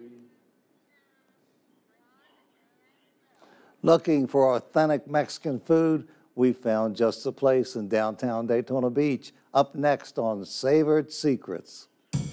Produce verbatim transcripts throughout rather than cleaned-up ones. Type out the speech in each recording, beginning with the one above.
Looking for authentic Mexican food? We found just the place in downtown Daytona Beach. Up next on Savored Secrets.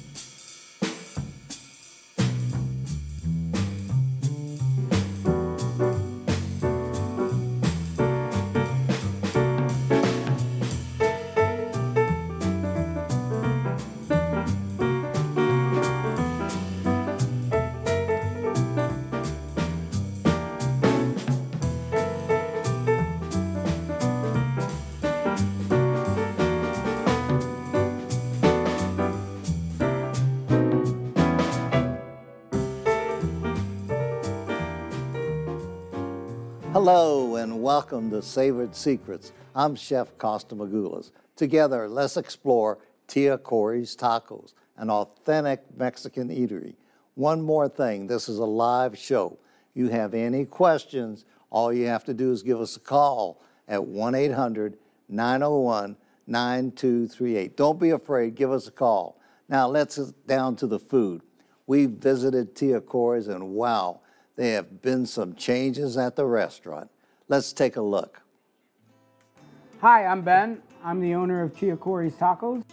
Hello and welcome to Savored Secrets. I'm Chef Costa Magoulas. Together, let's explore Tia Corey's Tacos, an authentic Mexican eatery. One more thing, this is a live show. You have any questions, all you have to do is give us a call at one eight hundred, nine oh one, nine two three eight. Don't be afraid, give us a call. Now let's get down to the food. We visited Tia Corey's and wow, there have been some changes at the restaurant. Let's take a look. Hi, I'm Ben. I'm the owner of Tia Corey's Tacos.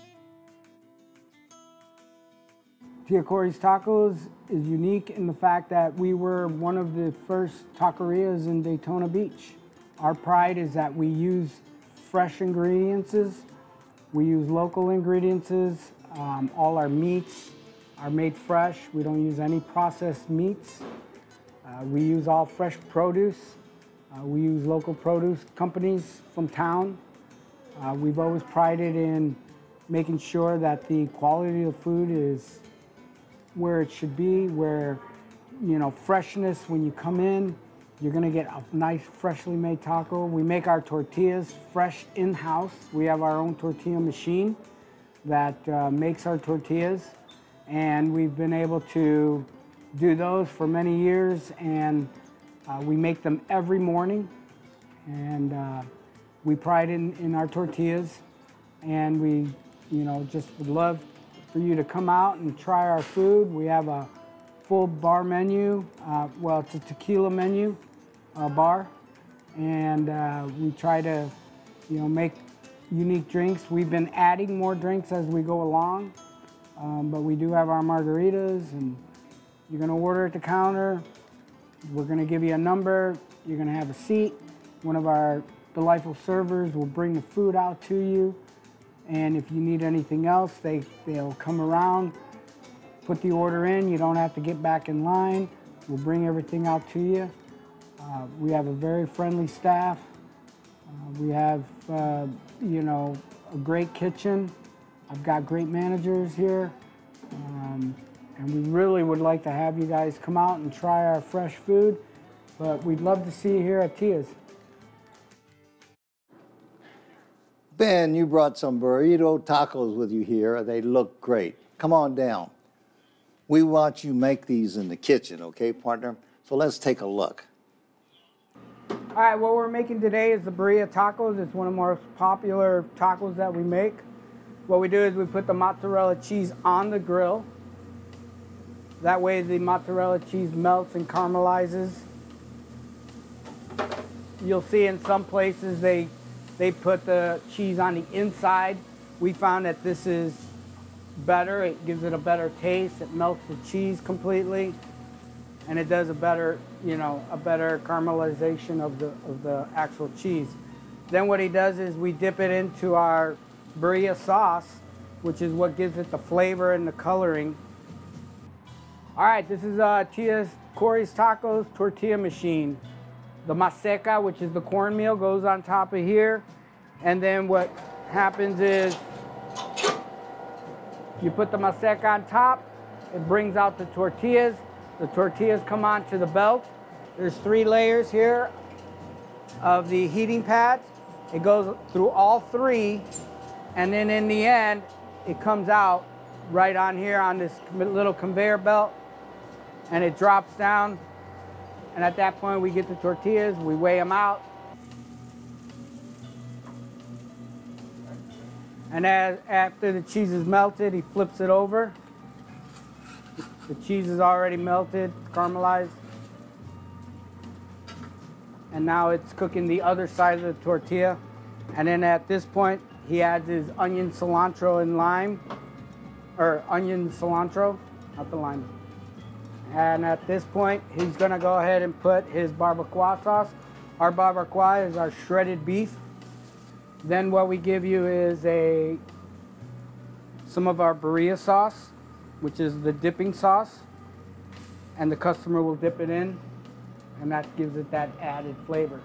Tia Corey's Tacos is unique in the fact that we were one of the first taquerias in Daytona Beach. Our pride is that we use fresh ingredients. We use local ingredients. Um, all our meats are made fresh. We don't use any processed meats. Uh, we use all fresh produce. Uh, we use local produce companies from town. Uh, we've always prided in making sure that the quality of food is where it should be, where, you know, freshness when you come in, you're gonna get a nice freshly made taco. We make our tortillas fresh in-house. We have our own tortilla machine that uh, makes our tortillas, and we've been able to do those for many years, and uh, we make them every morning, and uh, we pride in, in our tortillas, and we, you know, just would love for you to come out and try our food. We have a full bar menu. Uh, well, it's a tequila menu, uh, bar, and uh, we try to, you know, make unique drinks. We've been adding more drinks as we go along, um, but we do have our margaritas, and you're gonna order at the counter. We're gonna give you a number. You're gonna have a seat. One of our delightful servers will bring the food out to you. And if you need anything else, they, they'll come around, put the order in. You don't have to get back in line. We'll bring everything out to you. Uh, we have a very friendly staff. Uh, we have, uh, you know, a great kitchen. I've got great managers here. Um, And we really would like to have you guys come out and try our fresh food, but we'd love to see you here at Tia's. Ben, you brought some burrito tacos with you here. They look great. Come on down. We want you make these in the kitchen, okay, partner? So let's take a look. All right, what we're making today is the burrito tacos. It's one of the most popular tacos that we make. What we do is we put the mozzarella cheese on the grill. That way the mozzarella cheese melts and caramelizes. You'll see in some places they, they put the cheese on the inside. We found that this is better. It gives it a better taste. It melts the cheese completely. And it does a better, you know, a better caramelization of the, of the actual cheese. Then what he does is we dip it into our burrito sauce, which is what gives it the flavor and the coloring. All right, this is uh, Tia Corey's Tacos tortilla machine. The maseca, which is the cornmeal, goes on top of here. And then what happens is you put the maseca on top. It brings out the tortillas. The tortillas come onto the belt. There's three layers here of the heating pads. It goes through all three. And then in the end, it comes out right on here on this little conveyor belt. And it drops down, and at that point we get the tortillas, we weigh them out. And as, after the cheese is melted, he flips it over. The cheese is already melted, caramelized. And now it's cooking the other side of the tortilla. And then at this point, he adds his onion, cilantro, and lime. Or onion, cilantro, not the lime. And at this point, he's gonna go ahead and put his barbacoa sauce. Our barbacoa is our shredded beef. Then what we give you is a some of our birria sauce, which is the dipping sauce. And the customer will dip it in, and that gives it that added flavor.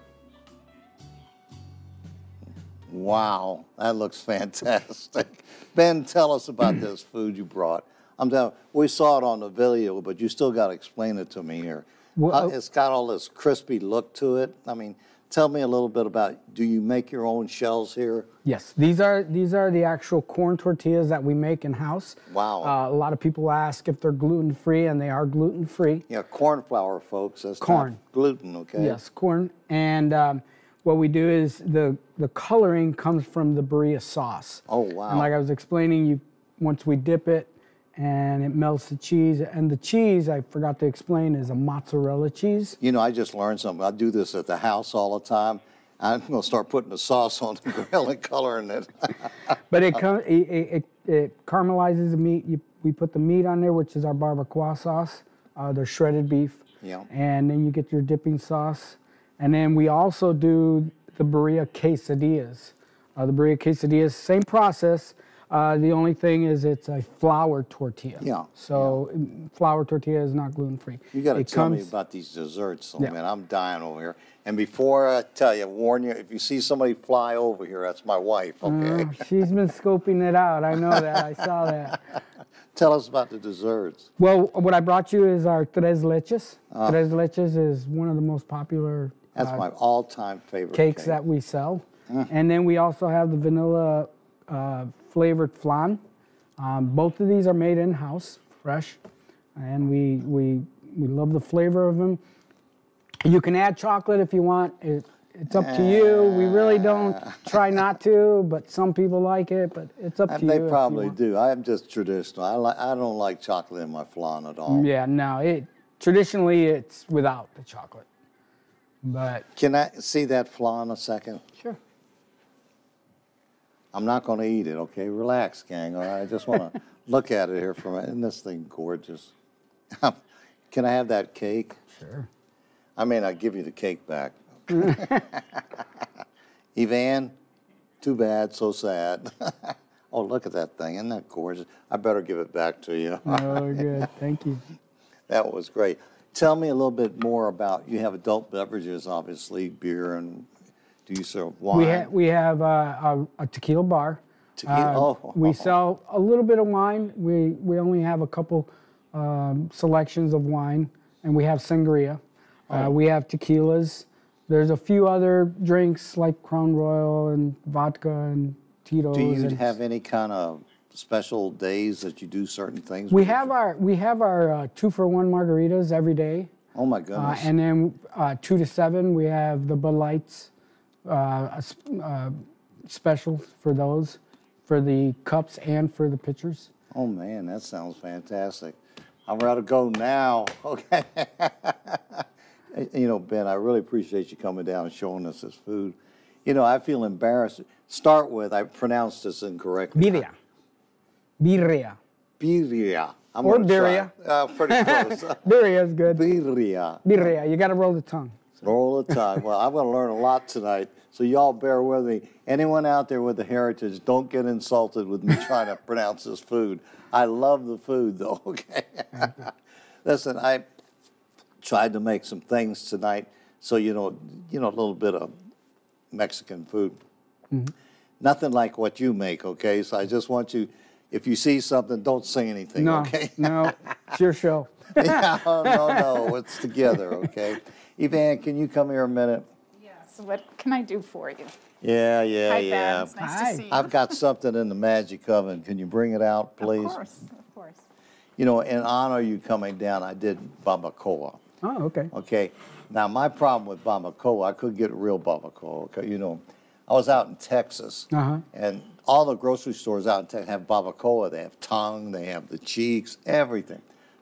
Wow, that looks fantastic. Ben, tell us about this food you brought. I'm down. We saw it on the video, but you still got to explain it to me here. Well, uh, it's got all this crispy look to it. I mean, tell me a little bit about. Do you make your own shells here? Yes, these are these are the actual corn tortillas that we make in house. Wow. Uh, a lot of people ask if they're gluten free, and they are gluten free. Yeah, corn flour, folks. That's corn. Not gluten, okay? Yes, corn. And um, what we do is the the coloring comes from the birria sauce. Oh wow. And like I was explaining, you once we dip it, and it melts the cheese. And the cheese, I forgot to explain, is a mozzarella cheese. You know, I just learned something. I do this at the house all the time. I'm going to start putting the sauce on the grill and coloring it. But it, it, it, it caramelizes the meat. You, we put the meat on there, which is our barbacoa sauce, uh, the shredded beef. Yeah. And then you get your dipping sauce. And then we also do the birria quesadillas. Uh, the birria quesadillas, same process. Uh, the only thing is it's a flour tortilla. Yeah. So yeah. flour tortilla is not gluten-free. You got to tell comes, me about these desserts. Oh, yeah. man, I'm dying over here. And before I tell you, warn you, if you see somebody fly over here, that's my wife, okay? Uh, she's been scoping it out. I know that. I saw that. Tell us about the desserts. Well, what I brought you is our tres leches. Uh, tres leches is one of the most popular That's uh, my all-time favorite cakes cake. that we sell. Mm. And then we also have the vanilla uh, flavored flan. Um, both of these are made in-house, fresh, and we, we, we love the flavor of them. You can add chocolate if you want. It, it's up to you. We really don't try not to, but some people like it, but it's up to They you. They probably you do. I'm just traditional. I, li I don't like chocolate in my flan at all. Yeah, no. It, traditionally, it's without the chocolate. But Can I see that flan a second? Sure. I'm not going to eat it, okay? Relax, gang, all right? I just want to look at it here for a minute. Isn't this thing gorgeous? Can I have that cake? Sure. I mean, I'll give you the cake back. Evan, too bad, so sad. Oh, look at that thing. Isn't that gorgeous? I better give it back to you. Oh, good. Thank you. That was great. Tell me a little bit more about, you have adult beverages, obviously, beer, and do you serve wine? We, ha we have uh, a, a tequila bar. Tequila, uh, oh. We sell a little bit of wine. We, we only have a couple um, selections of wine, and we have sangria. Uh, we have tequilas. There's a few other drinks like Crown Royal and vodka and Tito's. Do you and have any kind of special days that you do certain things? We have our we have our uh, two for one margaritas every day. Oh my Uh, goodness! and then uh, two to seven we have the Bud Lights uh, uh, special for those, for the cups and for the pitchers. Oh man, that sounds fantastic. I'm ready to go now. Okay. You know, Ben, I really appreciate you coming down and showing us this food. You know, I feel embarrassed. Start with, I pronounced this incorrectly. Birria. Birria. Birria. I'm Or gonna try. birria. Uh, pretty close. Birria is good. Birria. Birria. You got to roll the tongue. Roll the tongue. Well, I'm going to learn a lot tonight, so y'all bear with me. Anyone out there with a heritage, don't get insulted with me trying to pronounce this food. I love the food, though, okay? Listen, I tried to make some things tonight, so you know, you know, a little bit of Mexican food. Mm-hmm. Nothing like what you make, okay? So I just want you, if you see something, don't say anything, no, okay? No, it's your show. Yeah, no, no, it's together, okay? Evan, can you come here a minute? Yes, what can I do for you? Yeah, yeah, Hi, yeah. Ben. It's nice Hi. to see you. I've got something in the magic oven. Can you bring it out, please? Of course, of course. You know, in honor of you coming down, I did barbacoa. Oh, okay. Okay. Now, my problem with barbacoa, I couldn't get real barbacoa. Okay, you know, I was out in Texas, Uh-huh. and all the grocery stores out in Texas have barbacoa. They have tongue, they have the cheeks, everything.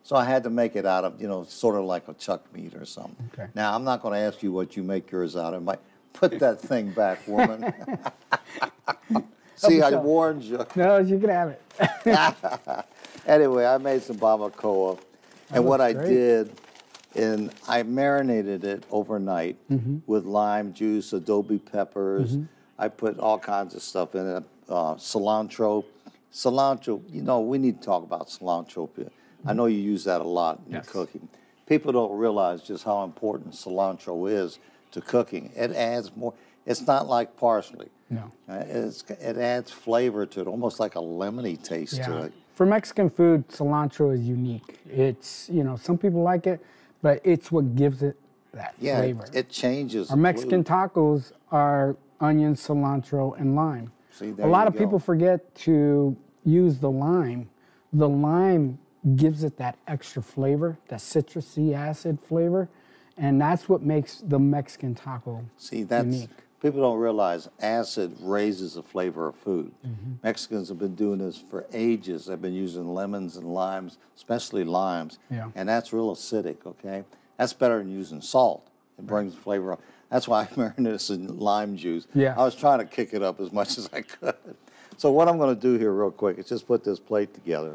So I had to make it out of, you know, sort of like a chuck meat or something. Okay. Now, I'm not going to ask you what you make yours out of. Might put that thing back, woman. See, I warned you. No, you can have it. Anyway, I made some barbacoa. And what I great. did, and I marinated it overnight Mm-hmm. with lime juice, adobe peppers. Mm-hmm. I put all kinds of stuff in it, uh, cilantro. Cilantro, you know, we need to talk about cilantro. I know you use that a lot in Yes. your cooking. People don't realize just how important cilantro is to cooking. It adds more. It's not like parsley. No. Uh, it's, it adds flavor to it, almost like a lemony taste to Yeah. it. For Mexican food, cilantro is unique. It's, you know, some people like it, but it's what gives it that Yeah, flavor. it, it changes. Our the Mexican food. tacos are onion, cilantro, and lime. See, A there lot you of go. people forget to use the lime. The lime gives it that extra flavor, that citrusy acid flavor, and that's what makes the Mexican taco See, that's unique. people don't realize acid raises the flavor of food. Mm-hmm. Mexicans have been doing this for ages. They've been using lemons and limes, especially limes, Yeah. and that's real acidic. Okay, that's better than using salt. It brings flavor up. That's why I marinated this in lime juice. Yeah. I was trying to kick it up as much as I could. So what I'm going to do here real quick is just put this plate together.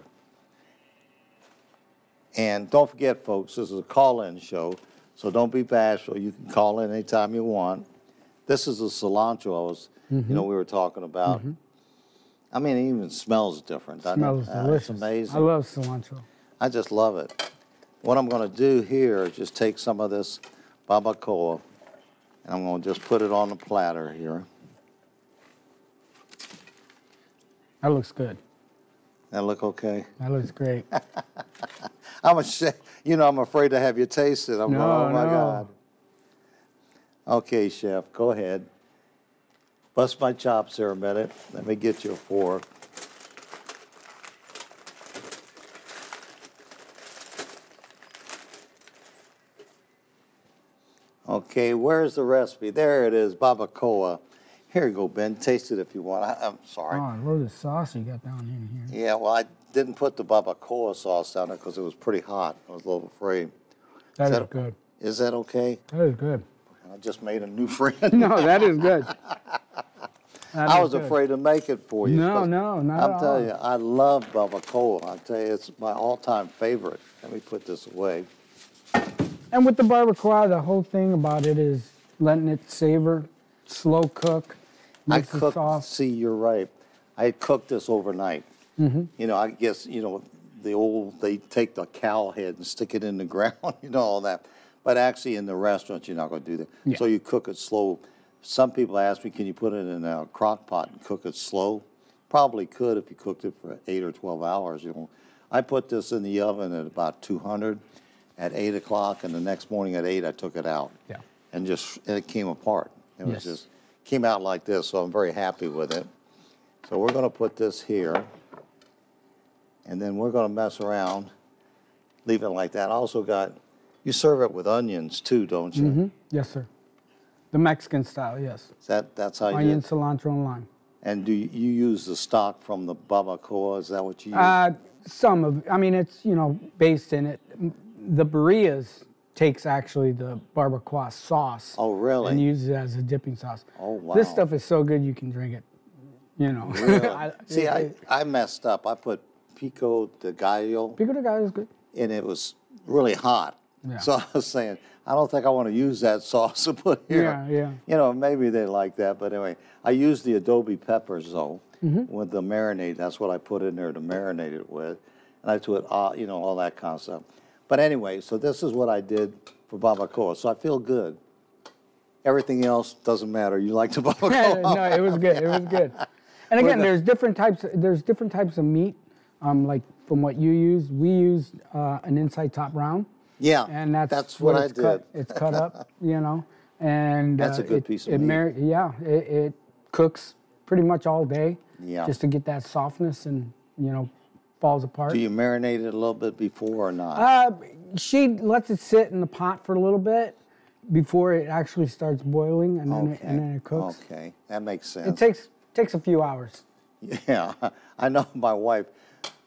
And don't forget, folks, this is a call-in show, so don't be bashful. You can call in anytime you want. This is the cilantro I was, Mm-hmm. you know, we were talking about. I mean, it even smells different. doesn't Smells it? Uh, delicious. It's amazing. I love cilantro. I just love it. What I'm going to do here is just take some of this barbacoa, and I'm going to just put it on the platter here. That looks good. That look okay? That looks great. I'm ashamed, you know, I'm afraid to have you taste it. I'm No, going, oh my no. God. Okay, chef, go ahead. Bust my chops here a minute. Let me get you a fork. Okay, where's the recipe? There it is, barbacoa. Here you go, Ben. Taste it if you want. I, I'm sorry. Oh, I love the sauce you got down in here. Yeah, well, I didn't put the barbacoa sauce down there because it was pretty hot. I was a little afraid. That is that- good. Is that okay? That is good. I just made a new friend. No, that is good. That I is was good. afraid to make it for you. No, 'cause no, not I'm at telling all. you, I love barbacoa. I tell you, it's my all-time favorite. Let me put this away. And with the barbacoa, the whole thing about it is letting it savor, slow cook, I makes it cooked. soft. See, you're right. I cooked this overnight. Mm-hmm. You know, I guess you know the old. They take the cow head and stick it in the ground. You know all that. But actually, in the restaurant, you're not going to do that. Yeah. So you cook it slow. Some people ask me, can you put it in a crock pot and cook it slow? Probably could if you cooked it for eight or twelve hours. You know, I put this in the oven at about two hundred at eight o'clock, and the next morning at eight, I took it out. Yeah. And just and it came apart. It was Yes. just came out like this. So I'm very happy with it. So we're going to put this here, and then we're going to mess around, leave it like that. I also got. You serve it with onions too, don't you? Mm-hmm. Yes, sir. The Mexican style, yes. Is that that's how you Onion, do it? cilantro, and lime. And do you, you use the stock from the barbacoa? Is that what you use? Uh, some of, I mean, it's, you know, based in it. The Barrias takes actually the barbacoa sauce. Oh, really? And uses it as a dipping sauce. Oh, wow. This stuff is so good you can drink it, you know. Really? I- See, it- I, it- I messed up. I put pico de gallo, Pico de gallo is good. and it was really hot. Yeah. So I was saying, I don't think I want to use that sauce to put here. Yeah, yeah. You know, maybe they like that, but anyway, I used the adobe peppers though Mm-hmm. with the marinade. That's what I put in there to marinate it with, and I put uh, you know all that kind of stuff. But anyway, so this is what I did for barbacoa. So I feel good. Everything else doesn't matter. You like the barbacoa? No, it was good. It was good. And again, the- there's different types. There's different types of meat. Um, like from what you use, we used uh, an inside top round. Yeah, And that's, that's what, I it's did. Cut, it's cut up, you know, and That's uh, a good it, piece of it meat. mar- yeah, it, it cooks pretty much all day. Yeah. Just to get that softness and you know falls apart. Do you marinate it a little bit before or not? Uh, she lets it sit in the pot for a little bit before it actually starts boiling, and then it, and then it cooks. Okay, that makes sense. It takes takes a few hours. Yeah, I know my wife.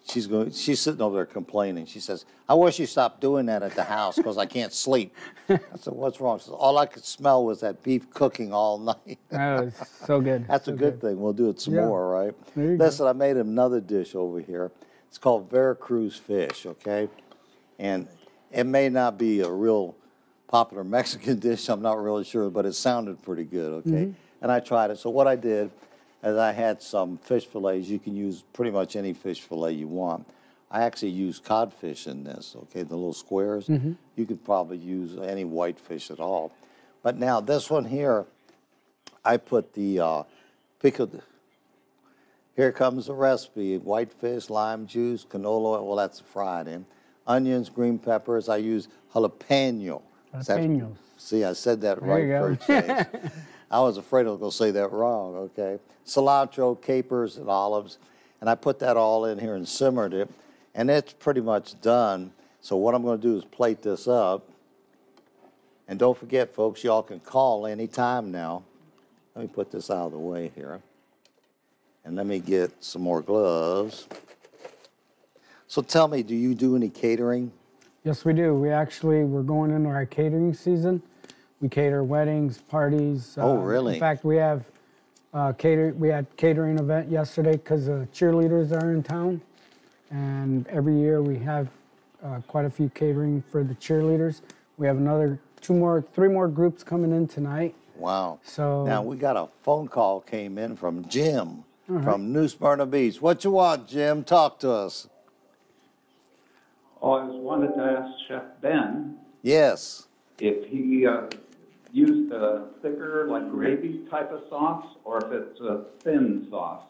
she's going. She's sitting over there complaining. She says, "I wish you stopped doing that at the house because I can't sleep." I said, "What's wrong?" She says, "All I could smell was that beef cooking all night." That was so good. That's so a good, good thing. We'll do it some Yeah. more, right? There you Listen, I made another dish over here. It's called Veracruz fish, okay? And it may not be a real popular Mexican dish. I'm not really sure, but it sounded pretty good, okay? Mm-hmm. And I tried it. So what I did is I had some fish fillets. You can use pretty much any fish fillet you want. I actually used codfish in this, okay, the little squares. Mm-hmm. You could probably use any white fish at all. But now this one here, I put the uh, pickled, here comes the recipe, white fish, lime juice, canola oil, well that's fried in, onions, green peppers. I use jalapeno. Jalapenos. See, I said that There right you go. first change. I was afraid I was going to say that wrong, okay? Cilantro, capers, and olives. And I put that all in here and simmered it. And it's pretty much done. So what I'm going to do is plate this up. And don't forget, folks, y'all can call anytime now. Let me put this out of the way here. And let me get some more gloves. So tell me, do you do any catering? Yes, we do. We actually, we're going into our catering season. We cater weddings, parties. Oh, uh, really? In fact, we have uh, cater. We had catering event yesterday because the cheerleaders are in town, and every year we have uh, quite a few catering for the cheerleaders. We have another two more, three more groups coming in tonight. Wow. So now we got a phone call came in from Jim right. from New Smyrna Beach. What you want, Jim? Talk to us. Oh, I just wanted to ask Chef Ben Yes. if he uh, used a thicker, like gravy type of sauce, or if it's a thin sauce.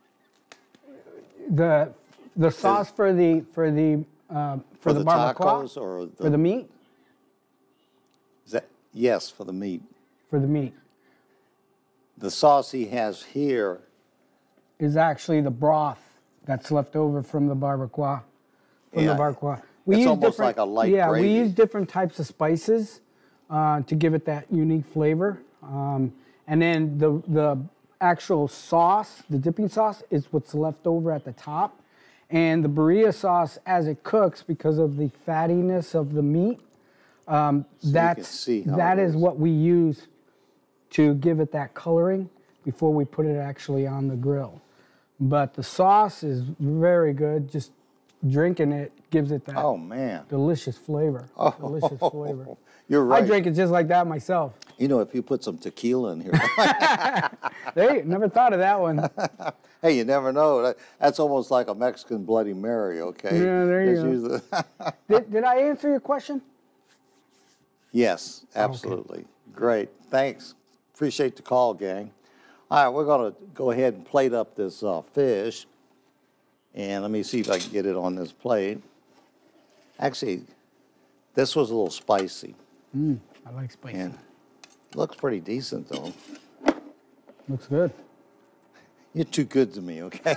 the the sauce for the for the uh, for, For the, the barbacoa tacos or the, for the meat is that, yes, for the meat. for the meat The sauce he has here, is actually the broth that's left over from the barbacoa. From Yeah. the barbacoa. It's use almost different- like a light Yeah, gravy. we use different types of spices uh, to give it that unique flavor. Um, and then the the actual sauce, the dipping sauce, is what's left over at the top. And the birria sauce, as it cooks, because of the fattiness of the meat, um, can that's see how that it is is. what we use to give it that coloring before we put it actually on the grill. But the sauce is very good. Just drinking it gives it that oh man. delicious flavor. Oh, Delicious flavor. You're right. I drink it just like that myself. You know, if you put some tequila in here, There, you- never thought of that one. hey, you never know. That, that's almost like a Mexican Bloody Mary, okay? Yeah, there you Just go. use the- Did, did I answer your question? Yes, absolutely. Great. Thanks. Appreciate the call, gang. All right, we're going to go ahead and plate up this uh, fish. And let me see if I can get it on this plate. Actually, this was a little spicy. Mm, I like spicy. And looks pretty decent, though. Looks good. You're too good to me, okay?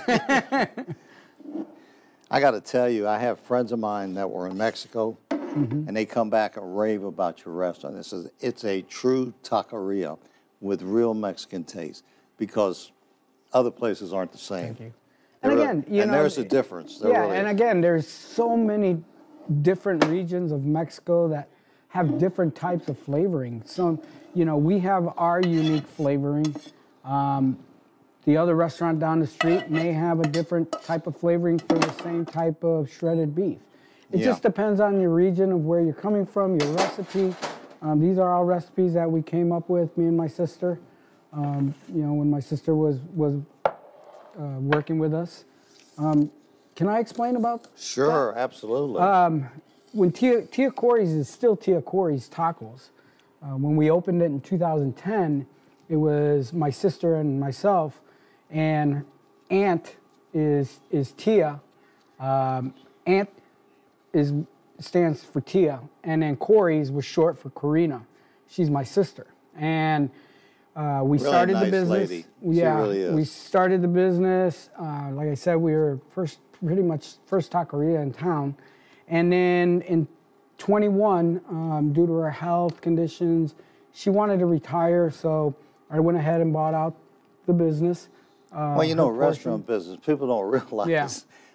I got to tell you, I have friends of mine that were in Mexico, mm-hmm. and they come back and rave about your restaurant. This is it's a true taqueria with real Mexican taste because other places aren't the same. Thank you. And There are- again, you and know, there's a difference. There yeah, really and is. again, there's so many different regions of Mexico that have different types of flavoring. So, you know, we have our unique flavoring. Um, the other restaurant down the street may have a different type of flavoring for the same type of shredded beef. It Yeah. just depends on your region of where you're coming from, your recipe. Um, these are all recipes that we came up with, me and my sister. Um, you know, when my sister was was uh, working with us. Um, can I explain about Sure, absolutely. um, when Tia, Tia Corey's is still Tia Corey's Tacos. Uh, when we opened it in two thousand ten, it was my sister and myself, and Aunt is is Tia. Um, Aunt is stands for Tia, and then Corey's was short for Corina. She's my sister, and uh, we Really started nice the business. lady. She Yeah, really is. we started the business. Uh, like I said, we were first, pretty much first taqueria in town, and then in twenty-one, um, due to her health conditions, she wanted to retire. So I went ahead and bought out the business. Uh, well, you know, her restaurant portion. business, people don't realize Yeah.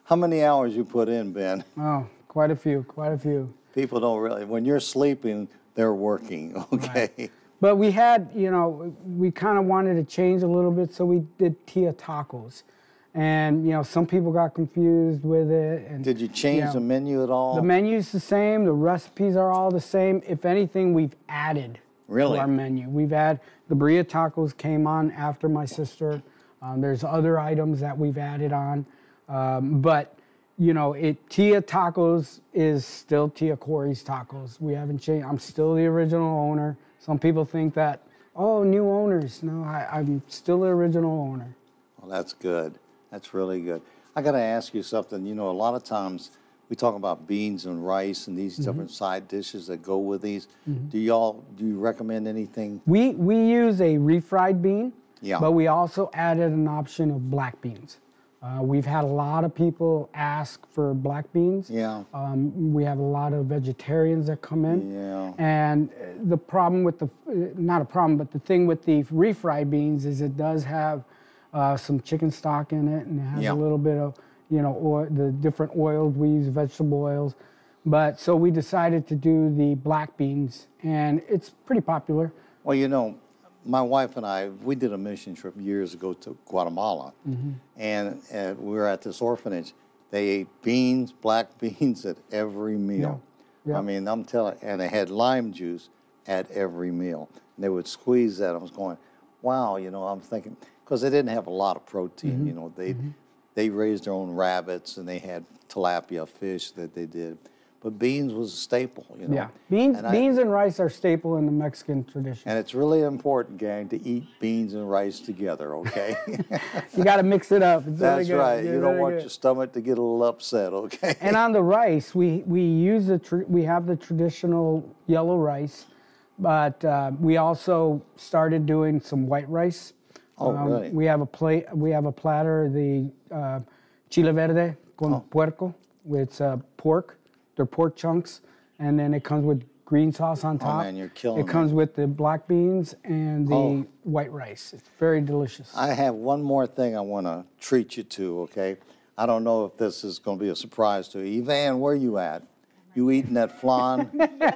How many hours you put in, Ben? Oh, quite a few, quite a few. People don't really, when you're sleeping, they're working, okay? Right. But we had, you know, we kind of wanted to change a little bit, so we did tia tacos. And, you know, some people got confused with it. And, Did you change you know, the menu at all? The menu's the same, the recipes are all the same. If anything, we've added Really? to our menu. We've added, the burrito tacos came on after my sister. Um, there's other items that we've added on. Um, but, you know, it Tia Tacos is still Tia Corey's Tacos. We haven't changed. I'm still the original owner. Some people think that, oh, new owners. No, I, I'm still the original owner. Well, that's good. That's really good. I got to ask you something. You know, a lot of times we talk about beans and rice and these mm-hmm. different side dishes that go with these. Mm-hmm. Do y'all, do you recommend anything? We, we use a refried bean, yeah. but we also added an option of black beans. Uh, we've had a lot of people ask for black beans. Yeah. Um, we have a lot of vegetarians that come in. Yeah. And the problem with the, not a problem, but the thing with the refried beans is it does have uh, some chicken stock in it, and it has yeah. a little bit of, you know, oil, the different oils. We use vegetable oils. But so we decided to do the black beans, and it's pretty popular. Well, you know, my wife and I, we did a mission trip years ago to Guatemala, mm-hmm. and, and we were at this orphanage. They ate beans, black beans at every meal. Yeah. Yeah. I mean, I'm telling, and they had lime juice at every meal. And they would squeeze that. I was going, wow, you know, I'm thinking, because they didn't have a lot of protein, mm-hmm. you know, they mm-hmm. they raised their own rabbits, and they had tilapia fish that they did. But beans was a staple, you know. Yeah, beans, and beans I, and rice are staple in the Mexican tradition. And it's really important, gang, to eat beans and rice together, okay? You got to mix it up. It's That's really right. Good. You don't really want good. your stomach to get a little upset, okay? And on the rice, we we use the tr we have the traditional yellow rice, but uh, we also started doing some white rice. Oh, um, really? We have a plate. We have a platter, the uh, chile verde con oh. puerco. It's uh, pork. They're pork chunks, and then it comes with green sauce on top. Oh man, you're killing It comes me. with the black beans and the Oh. white rice. It's very delicious. I have one more thing I want to treat you to, okay? I don't know if this is going to be a surprise to you. Evan, where you at? You eating that flan?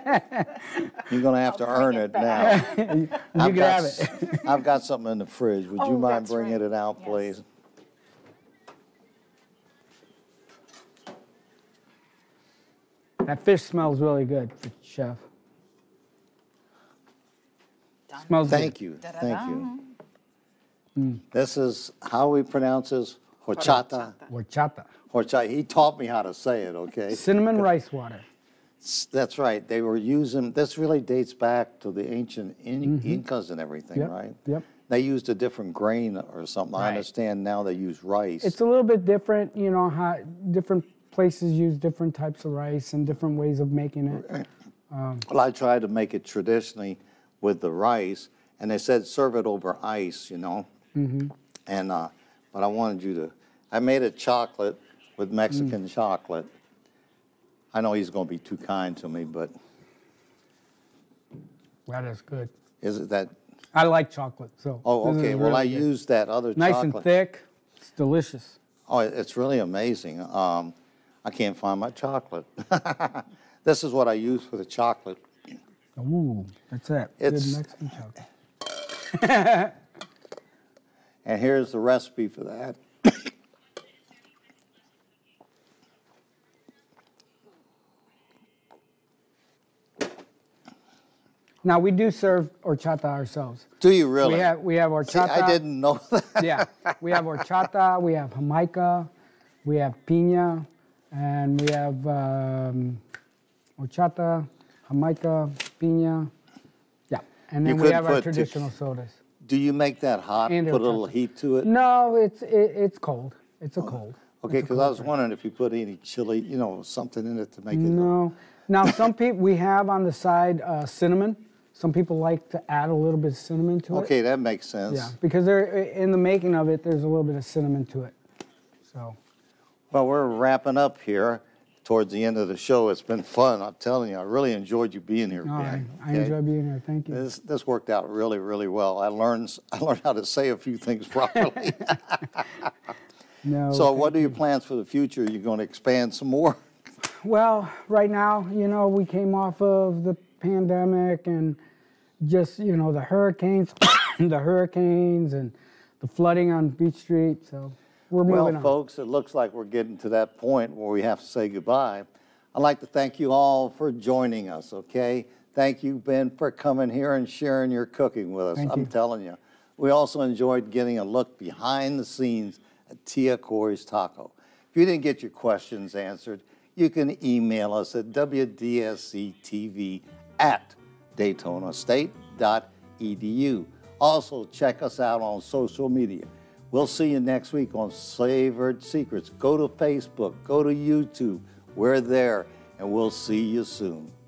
You're going to have to I'll earn bring it it now. you I've can got, have it. I've got something in the fridge. Would you Oh, mind that's bringing right. it out, Yes. please? That fish smells really good, Chef. Done. Smells Thank good. you. Da-da-da. Thank you. Mm. This is how we pronounce this, horchata. Horchata. Horchata. He taught me how to say it, okay? Cinnamon rice water. That's right. They were using, this really dates back to the ancient In Mm-hmm. Incas and everything, Yep, right? yep. They used a different grain or something. I Right. understand now they use rice. It's a little bit different, you know, how different places use different types of rice and different ways of making it. Um, well, I tried to make it traditionally with the rice, and they said serve it over ice, you know. Mm-hmm. And uh, but I wanted you to. I made it chocolate with Mexican mm. chocolate. I know he's going to be too kind to me, but that is good. is it that? I like chocolate, so. Oh, this okay. is Well, I really good. used that other Nice chocolate. and thick. It's delicious. Oh, it's really amazing. Um, I can't find my chocolate. This is what I use for the chocolate. Ooh, that's it. It's- Good Mexican chocolate. And here's the recipe for that. Now, we do serve horchata ourselves. Do you really? We have, we have See, horchata. I didn't know that. Yeah, we have horchata, we have jamaica, we have piña, and we have um, horchata, jamaica, piña. Yeah, and then You we couldn't have our put te- traditional sodas. Do you make that hot? And Put a little horchata. heat to it? No, it's it, it's cold. It's a cold. Okay, It's a because I cold was drink. wondering if you put any chili, you know, something in it to make it. No. Now, some people, we have on the side uh, cinnamon. Some people like to add a little bit of cinnamon to it. Okay, that makes sense. Yeah, because they're, in the making of it, there's a little bit of cinnamon to it. So. Well, we're wrapping up here towards the end of the show. It's been fun. I'm telling you, I really enjoyed you being here, No, I, Ben. I okay? enjoy being here. Thank you. This, this worked out really, really well. I learned, I learned how to say a few things properly. No. So what thank are your you. plans for the future? You're going to expand some more? Well, right now, you know, we came off of the pandemic and just, you know, the hurricanes, the hurricanes and the flooding on Beach Street. So we're moving Well, on. folks, it looks like we're getting to that point where we have to say goodbye. I'd like to thank you all for joining us, okay? Thank you, Ben, for coming here and sharing your cooking with us. Thank I'm you. telling you. We also enjoyed getting a look behind the scenes at Tia Corey's Taco. If you didn't get your questions answered, you can email us at w d s c t v at daytona state dot e d u. Also, check us out on social media. We'll see you next week on Savored Secrets. Go to Facebook, go to YouTube. We're there, and we'll see you soon.